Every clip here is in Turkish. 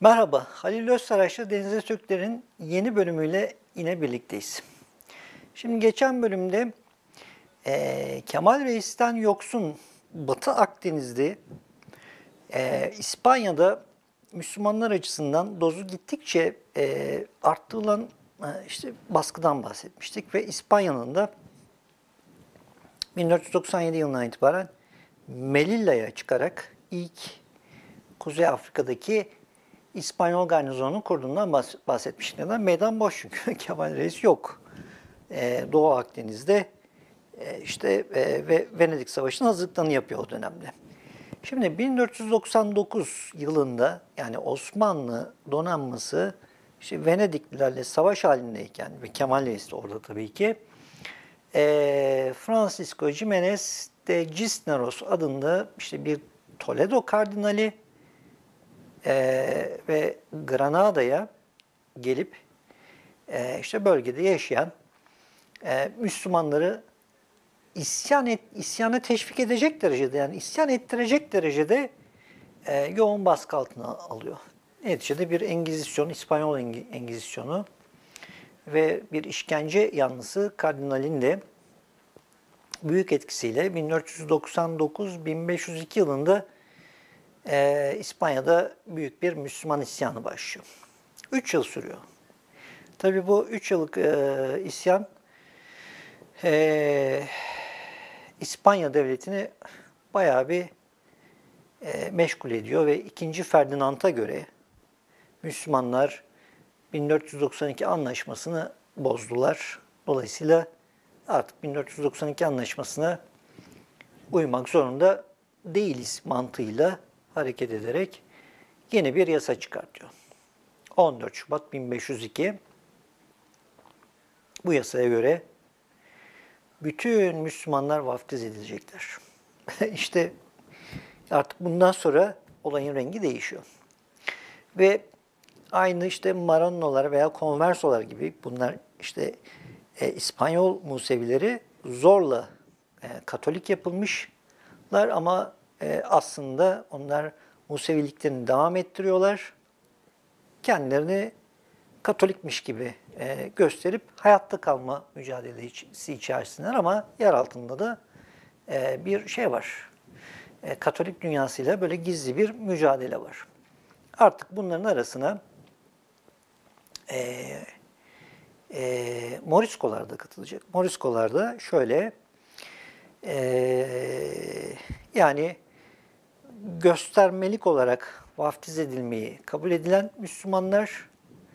Merhaba, Halil Özsaraç'la Denize Türkler'in yeni bölümüyle yine birlikteyiz. Şimdi geçen bölümde Kemal Reis'ten yoksun Batı Akdeniz'de İspanya'da Müslümanlar açısından dozu gittikçe arttığı olan işte baskıdan bahsetmiştik ve İspanya'nın da 1497 yılından itibaren Melilla'ya çıkarak ilk Kuzey Afrika'daki İspanyol garnizonunu kurduğundan bahsetmiştik. Neden? Meydan boş çünkü Kemal Reis yok. Doğu Akdeniz'de ve Venedik Savaşı'nın hazırlıklarını yapıyor o dönemde. Şimdi 1499 yılında yani Osmanlı donanması işte Venediklilerle savaş halindeyken ve Kemal Reis de orada tabii ki Francisco Jimenez de Cisneros adında işte bir Toledo kardinali ve Granada'ya gelip işte bölgede yaşayan Müslümanları isyana teşvik edecek derecede yani isyan ettirecek derecede yoğun baskı altına alıyor. Neticede bir Engizisyon, İspanyol Engizisyonu ve bir işkence yanlısı kardinalin de büyük etkisiyle 1499-1502 yılında İspanya'da büyük bir Müslüman isyanı başlıyor. 3 yıl sürüyor. Tabii bu 3 yıllık isyan İspanya devletini bayağı bir meşgul ediyor ve 2. Ferdinand'a göre Müslümanlar 1492 anlaşmasını bozdular. Dolayısıyla artık 1492 anlaşmasına uymak zorunda değiliz mantığıyla hareket ederek yeni bir yasa çıkartıyor. 14 Şubat 1502 bu yasaya göre bütün Müslümanlar vaftiz edilecekler. İşte artık bundan sonra olayın rengi değişiyor. Ve aynı işte Maronnolar veya Konversolar gibi bunlar işte İspanyol Musevileri zorla Katolik yapılmışlar ama aslında onlar Museviliklerini devam ettiriyorlar. Kendilerini Katolikmiş gibi gösterip hayatta kalma mücadelesi içerisindeler ama yer altında da bir şey var. Katolik dünyasıyla böyle gizli bir mücadele var. Artık bunların arasına Moriskolar da katılacak. Moriskolar da şöyle yani göstermelik olarak vaftiz edilmeyi kabul edilen Müslümanlar,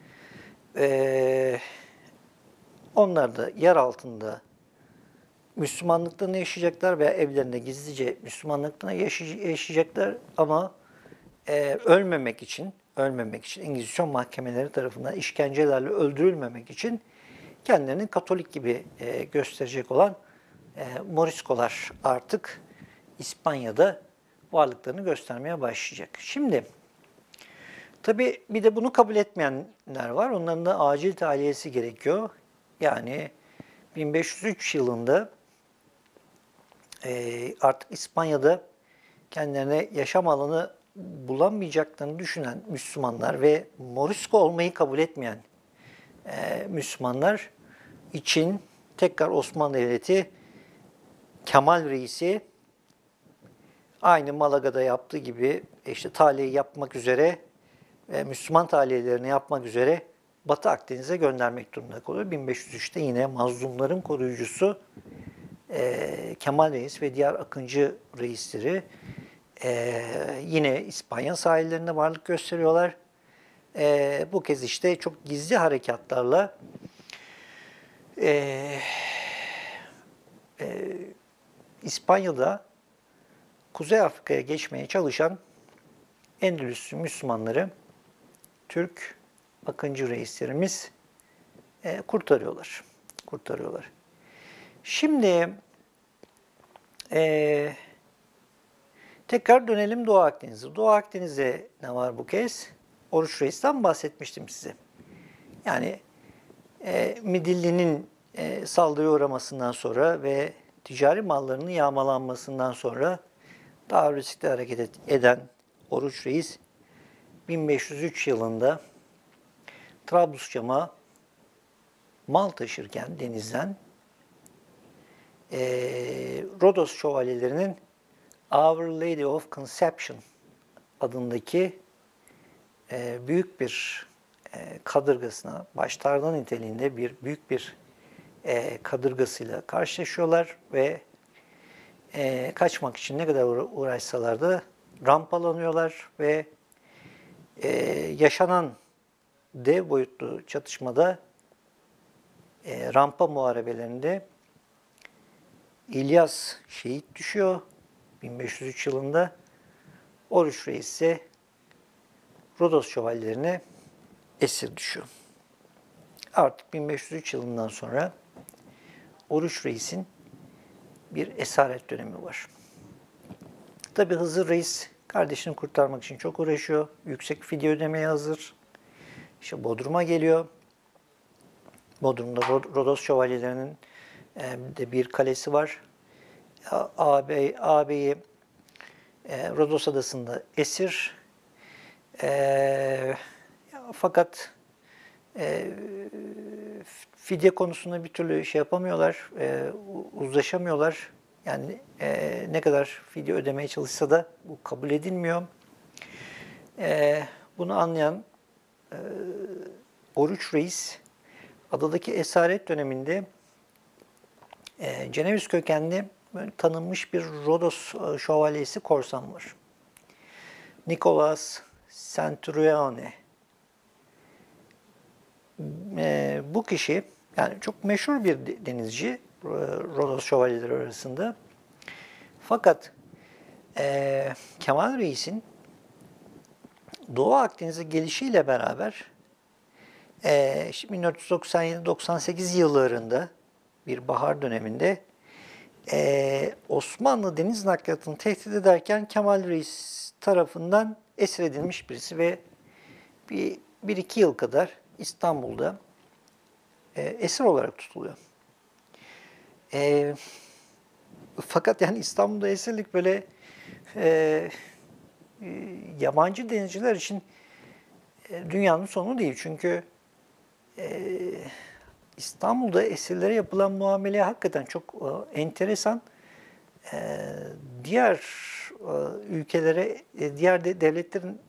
onlar da yer altında Müslümanlıklarını yaşayacaklar veya evlerinde gizlice Müslümanlıklarını yaşayacaklar ama ölmemek için Engizisyon mahkemeleri tarafından işkencelerle öldürülmemek için kendilerini Katolik gibi gösterecek olan Moriskolar artık İspanya'da varlıklarını göstermeye başlayacak. Şimdi tabii bir de bunu kabul etmeyenler var. Onların da acil tahliyesi gerekiyor. Yani 1503 yılında artık İspanya'da kendilerine yaşam alanı bulamayacaklarını düşünen Müslümanlar ve Morisko olmayı kabul etmeyen Müslümanlar için tekrar Osmanlı Devleti Kemal Reis'i aynı Malaga'da yaptığı gibi işte tahliye yapmak üzere Müslüman tahliyelerini yapmak üzere Batı Akdeniz'e göndermek durumunda kalıyor. 1503'te yine mazlumların koruyucusu Kemal Reis ve diğer Akıncı reisleri yine İspanya sahillerinde varlık gösteriyorlar. Bu kez işte çok gizli harekatlarla İspanya'da Kuzey Afrika'ya geçmeye çalışan Endülüs'lü Müslümanları Türk Akıncı reislerimiz kurtarıyorlar. Şimdi tekrar dönelim Doğu Akdeniz'e. Doğu Akdeniz'e ne var bu kez? Oruç Reis'ten bahsetmiştim size. Yani Midilli'nin saldırıya uğramasından sonra ve ticari mallarının yağmalanmasından sonra daha riskli hareket eden Oruç Reis 1503 yılında Trabluscam'a mal taşırken denizden Rodos şövalyelerinin Our Lady of Conception adındaki büyük bir kadırgasına, baştardan niteliğinde büyük bir kadırgasıyla karşılaşıyorlar ve kaçmak için ne kadar uğraşsalar da rampalanıyorlar ve yaşanan dev boyutlu çatışmada rampa muharebelerinde İlyas şehit düşüyor 1503 yılında. Oruç Reis ise Rodos şövalyelerine esir düşüyor. Artık 1503 yılından sonra Oruç Reis'in bir esaret dönemi var. Tabi Hızır Reis kardeşini kurtarmak için çok uğraşıyor. Yüksek fidye ödemeye hazır. İşte Bodrum'a geliyor. Bodrum'da Rodos şövalyelerinin de bir kalesi var. Ağabeyi Rodos adasında esir. Fakat fidye konusunda bir türlü şey yapamıyorlar, uzlaşamıyorlar. Yani ne kadar fidye ödemeye çalışsa da bu kabul edilmiyor. Bunu anlayan Oruç Reis, adadaki esaret döneminde Ceneviz kökenli tanınmış bir Rodos şövalyesi korsan var. Nicolas Centurione. Bu kişi yani çok meşhur bir denizci Rodos şövalyeleri arasında. Fakat Kemal Reis'in Doğu Akdeniz'e gelişiyle beraber 1497-98 yıllarında bir bahar döneminde Osmanlı deniz nakliyatını tehdit ederken Kemal Reis tarafından esir edilmiş birisi ve bir iki yıl kadar İstanbul'da esir olarak tutuluyor. Fakat yani İstanbul'da esirlik böyle yabancı denizciler için dünyanın sonu değil. Çünkü İstanbul'da esirlere yapılan muamele hakikaten çok enteresan. Diğer ülkelere, diğer devletlerin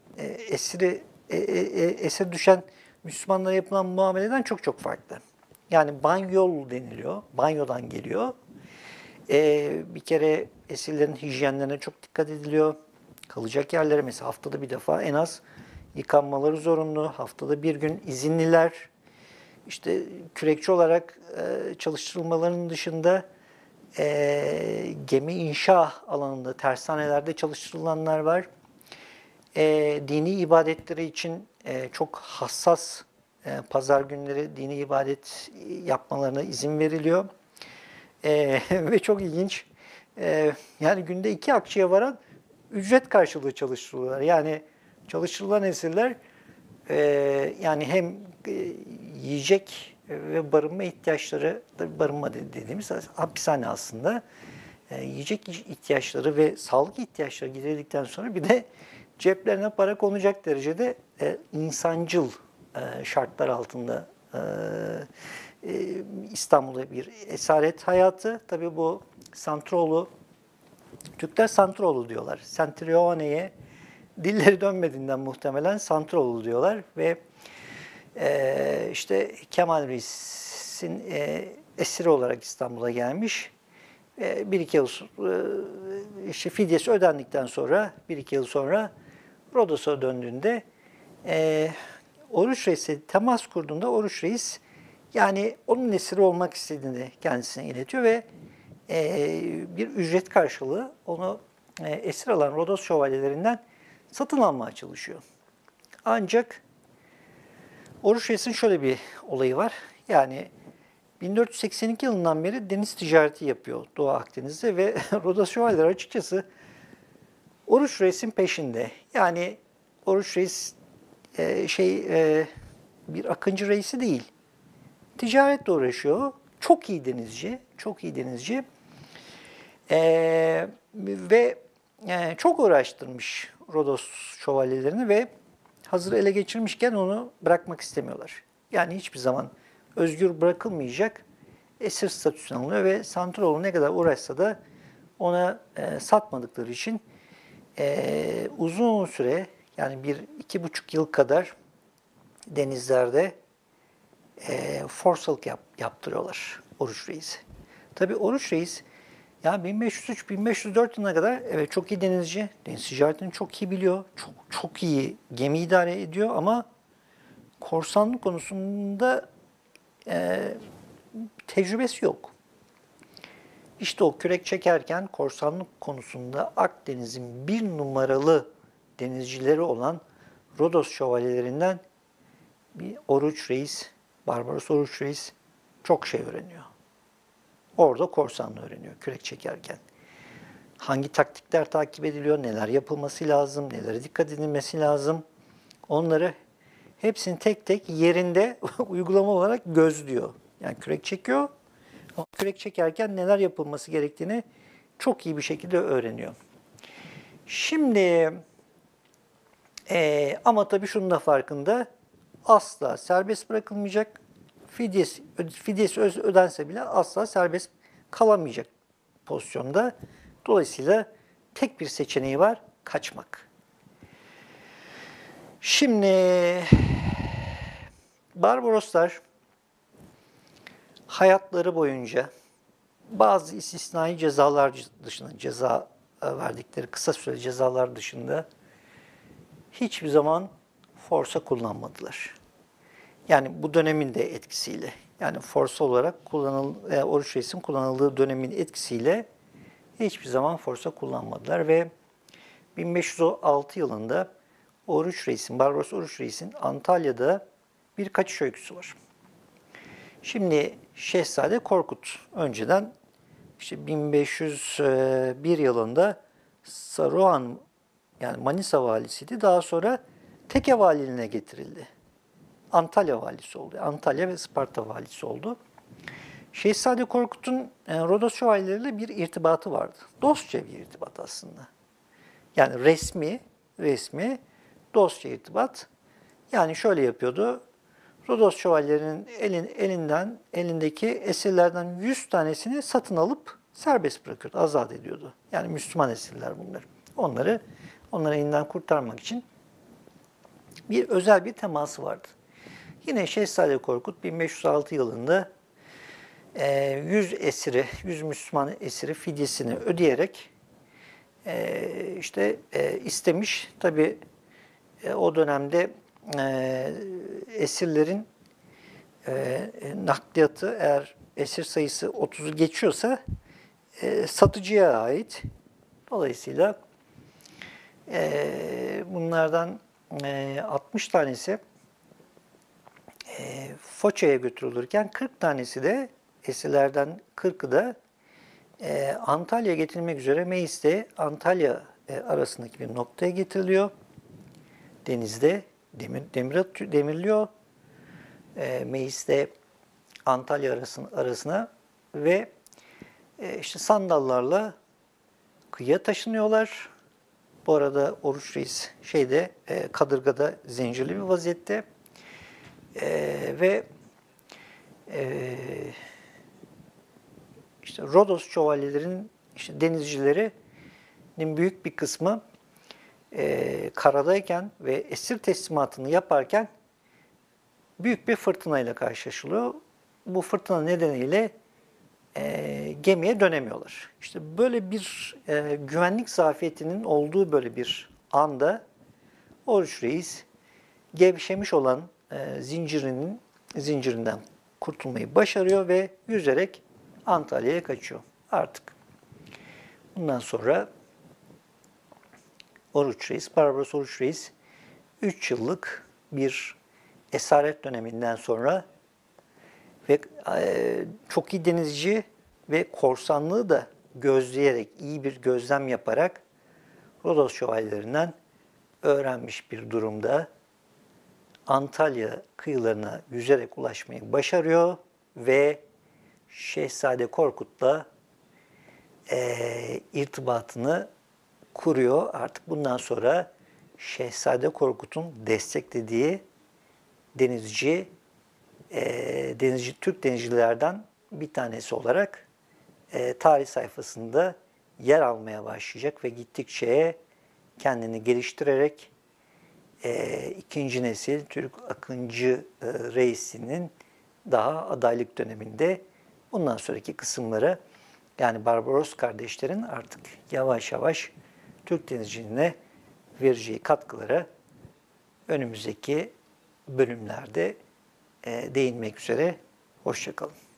esir düşen Müslümanlara yapılan muameleden çok çok farklı. Yani banyol deniliyor, banyodan geliyor. Bir kere esirlerin hijyenlerine çok dikkat ediliyor. Kalacak yerlere mesela haftada bir defa en az yıkanmaları zorunlu. Haftada bir gün izinliler. İşte kürekçi olarak çalıştırılmalarının dışında gemi inşa alanında, tersanelerde çalıştırılanlar var. Dini ibadetleri için çok hassas pazar günleri dini ibadet yapmalarına izin veriliyor. Ve çok ilginç, yani günde 2 akçeye varan ücret karşılığı çalıştırılıyorlar. Yani çalıştırılan esirler yani hem yiyecek ve barınma ihtiyaçları, barınma dediğimiz hapishane aslında, yiyecek ihtiyaçları ve sağlık ihtiyaçları giderildikten sonra bir de ceplerine para konacak derecede insancıl şartlar altında İstanbul'da bir esaret hayatı. Tabii bu Santroğlu, Türkler Santroğlu diyorlar. Centurione'ye dilleri dönmediğinden muhtemelen Santroğlu diyorlar ve işte Kemal Reis'in esiri olarak İstanbul'a gelmiş. Bir iki yıl işte fidyesi ödendikten sonra, bir iki yıl sonra Rodos'a döndüğünde Oruç Reis'e temas kurduğunda Oruç Reis yani onun esiri olmak istediğini kendisine iletiyor ve bir ücret karşılığı onu esir alan Rodos şövalyelerinden satın almaya çalışıyor. Ancak Oruç Reis'in şöyle bir olayı var. Yani 1482 yılından beri deniz ticareti yapıyor Doğu Akdeniz'de ve Rodos şövalyeleri açıkçası Oruç Reis'in peşinde. Yani Oruç Reis bir akıncı reisi değil. Ticaretle uğraşıyor. Çok iyi denizci, çok iyi denizci. Ve çok uğraştırmış Rodos şövalyelerini ve hazır ele geçirmişken onu bırakmak istemiyorlar. Yani hiçbir zaman özgür bırakılmayacak, esir statüsüne alınıyor ve Santorini ne kadar uğraşsa da ona satmadıkları için uzun süre, yani 1-2,5 yıl kadar denizlerde forsalık yaptırıyorlar Oruç Reis'e. Tabii Oruç Reis yani 1503-1504 yılına kadar evet çok iyi denizci, deniz ticaretini çok iyi biliyor, çok iyi gemi idare ediyor ama korsanlık konusunda tecrübesi yok. İşte o kürek çekerken korsanlık konusunda Akdeniz'in bir numaralı denizcileri olan Rodos şövalyelerinden bir Oruç Reis, Barbaros Oruç Reis çok şey öğreniyor. Orada korsanlığı öğreniyor kürek çekerken. Hangi taktikler takip ediliyor, neler yapılması lazım, nelere dikkat edilmesi lazım. Onları hepsini tek tek yerinde uygulama olarak gözlüyor. Yani kürek çekiyor ama kürek çekerken neler yapılması gerektiğini çok iyi bir şekilde öğreniyor. Şimdi ama tabii şunun da farkında, asla serbest bırakılmayacak. Fidyesi ödense bile asla serbest kalamayacak pozisyonda. Dolayısıyla tek bir seçeneği var, kaçmak. Şimdi Barbaroslar hayatları boyunca bazı istisnai cezalar dışında, ceza verdikleri kısa süreli cezalar dışında hiçbir zaman forsa kullanmadılar. Yani bu dönemin de etkisiyle, yani forsa olarak Oruç Reis'in kullanıldığı dönemin etkisiyle hiçbir zaman forsa kullanmadılar ve 1506 yılında Barbaros Oruç Reis'in Antalya'da bir kaçış öyküsü var. Şimdi Şehzade Korkut önceden işte 1501 yılında Saruhan, yani Manisa valisiydi. Daha sonra Teke valiliğine getirildi. Antalya valisi oldu. Antalya ve Isparta valisi oldu. Şehzade Korkut'un Rodos şövalyeleriyle bir irtibatı vardı. Dostça bir irtibat aslında. Yani resmi dostça irtibat. Yani şöyle yapıyordu. Rodos şövalyelerinin elindeki esirlerden 100 tanesini satın alıp serbest bırakıyordu, azat ediyordu. Yani Müslüman esirler bunlar. Onları elinden kurtarmak için özel bir teması vardı. Yine Şehzade Korkut 1506 yılında 100 Müslüman esiri fidyesini ödeyerek istemiş. Tabii o dönemde esirlerin nakliyatı, eğer esir sayısı 30'u geçiyorsa satıcıya ait. Dolayısıyla bunlardan 60 tanesi Foça'ya götürülürken 40 tanesi de, esirlerden 40'ı da Antalya'ya getirilmek üzere Meis'te Antalya arasındaki bir noktaya getiriliyor. Denizde demirliyor. Meis'te Antalya arasına ve işte sandallarla kıyıya taşınıyorlar. Bu arada Oruç Reis kadırgada zincirli bir vaziyette ve işte Rodos şövalyelerinin, denizcilerinin büyük bir kısmı karadayken ve esir teslimatını yaparken büyük bir fırtınayla karşılaşılıyor. Bu fırtına nedeniyle gemiye dönemiyorlar. İşte böyle bir güvenlik zafiyetinin olduğu böyle bir anda Oruç Reis gevşemiş olan zincirinden kurtulmayı başarıyor ve yüzerek Antalya'ya kaçıyor. Artık bundan sonra Barbaros Oruç Reis 3 yıllık bir esaret döneminden sonra ve çok iyi denizci ve korsanlığı da gözleyerek, iyi bir gözlem yaparak Rodos şövalyelerinden öğrenmiş bir durumda Antalya kıyılarına yüzerek ulaşmayı başarıyor ve Şehzade Korkut'la irtibatını kuruyor. Artık bundan sonra Şehzade Korkut'un desteklediği denizci, Türk denizcilerden bir tanesi olarak tarih sayfasında yer almaya başlayacak ve gittikçe kendini geliştirerek ikinci nesil Türk Akıncı reisinin daha adaylık döneminde bundan sonraki kısımları, yani Barbaros kardeşlerin artık yavaş yavaş Türk denizciliğine vereceği katkılara önümüzdeki bölümlerde değinmek üzere. Hoşça kalın.